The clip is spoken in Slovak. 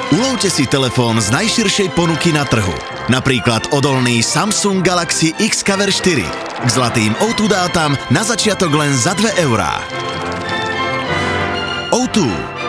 Ulovte si telefón z najširšej ponuky na trhu. Napríklad odolný Samsung Galaxy X Cover 4 k zlatým O2 dátam na začiatok len za 2 eurá. O2.